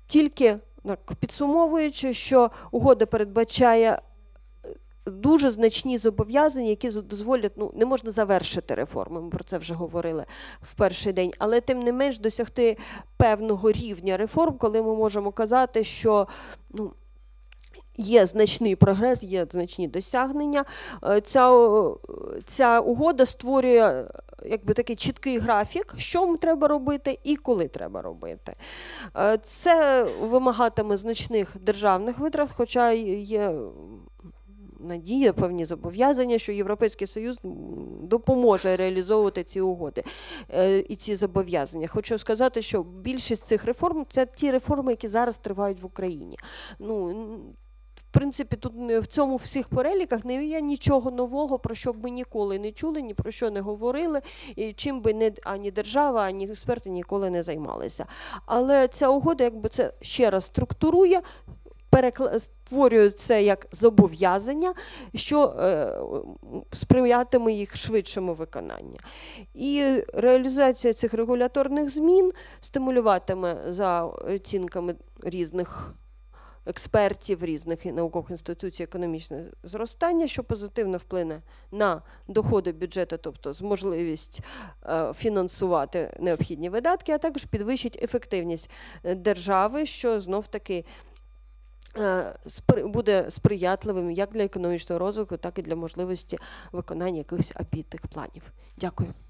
тільки підсумовуючи, що угода передбачає дуже значні зобов'язання, які дозволять, не можна завершити реформи, ми про це вже говорили в перший день, але тим не менш досягти певного рівня реформ, коли ми можемо казати, що є значний прогрес, є значні досягнення. Ця угода створює такий чіткий графік, що треба робити і коли треба робити. Це вимагатиме значних державних витрат, хоча є надія, певні зобов'язання, що Європейський Союз допоможе реалізовувати ці угоди і ці зобов'язання. Хочу сказати, що більшість цих реформ – це ті реформи, які зараз тривають в Україні. В принципі, тут в цьому всіх переліках не є нічого нового, про що б ми ніколи не чули, ні про що не говорили, і чим би ані держава, ані експерти ніколи не займалися. Але ця угода це ще раз структурує, створює це як зобов'язання, що сприятиме їх швидшому виконанню. І реалізація цих регуляторних змін стимулюватиме, за оцінками різних експертів, різних наукових інституцій, економічне зростання, що позитивно вплине на доходи бюджету, тобто з можливість фінансувати необхідні видатки, а також підвищить ефективність держави, що знов-таки буде сприятливим як для економічного розвитку, так і для можливості виконання якихось амбітних планів. Дякую.